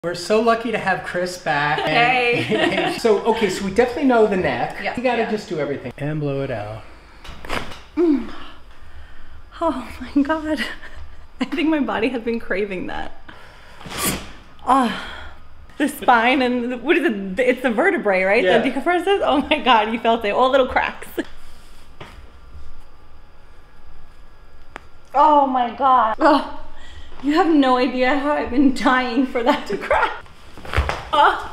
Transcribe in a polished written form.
We're so lucky to have KRIS back. Hey. So we definitely know the neck. Yeah, you gotta just do everything. And blow it out. Oh my God. I think my body has been craving that. Oh, the spine and what is it? It's the vertebrae, right? Yeah. The decompresses? Oh my God, you felt it. All little cracks. Oh my God. Oh, you have no idea how I've been dying for that to crack. Oh.